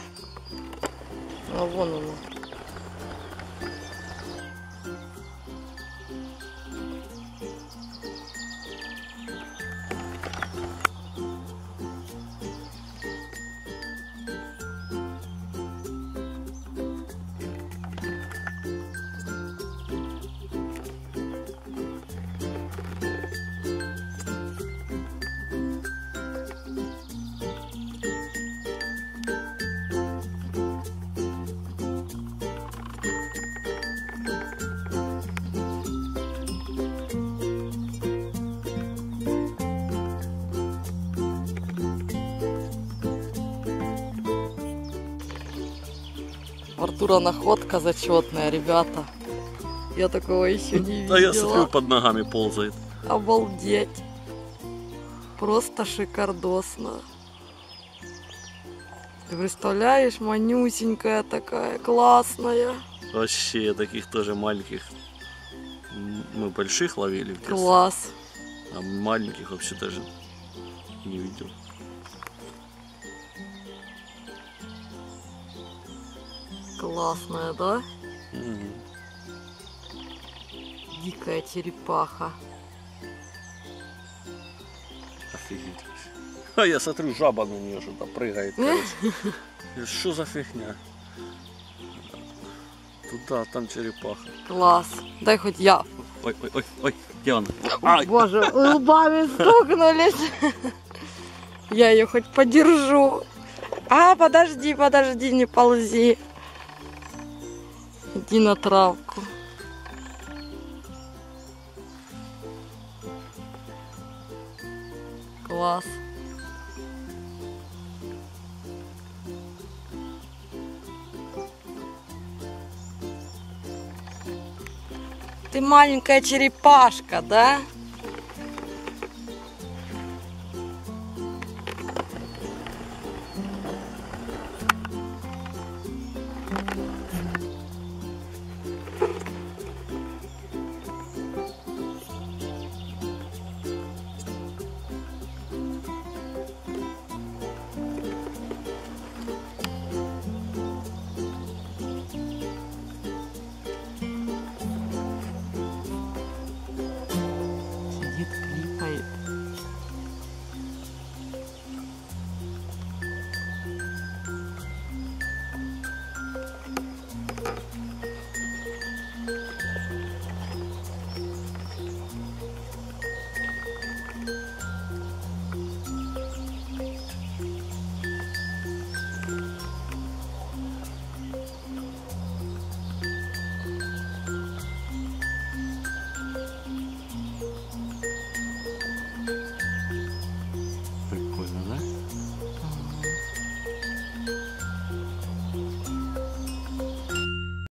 А вон оно. Артура находка зачетная, ребята. Я такого еще не видела. Да я смотрю, под ногами ползает. Обалдеть. Просто шикардосно. Ты представляешь, манюсенькая такая, классная. Вообще, таких тоже маленьких. Мы больших ловили в детстве. Класс. А маленьких вообще даже не видел. Классная, да? Угу. Дикая черепаха. Офигеть. А я смотрю, жаба на нее что-то прыгает. Что за фигня? Туда, там черепаха. Класс. Дай хоть я. Ой, ой, ой, ой, где она? Ой, боже, лбами стукнулись. Я ее хоть подержу. А, подожди, подожди, не ползи. Иди на травку. Класс. Ты маленькая черепашка, да?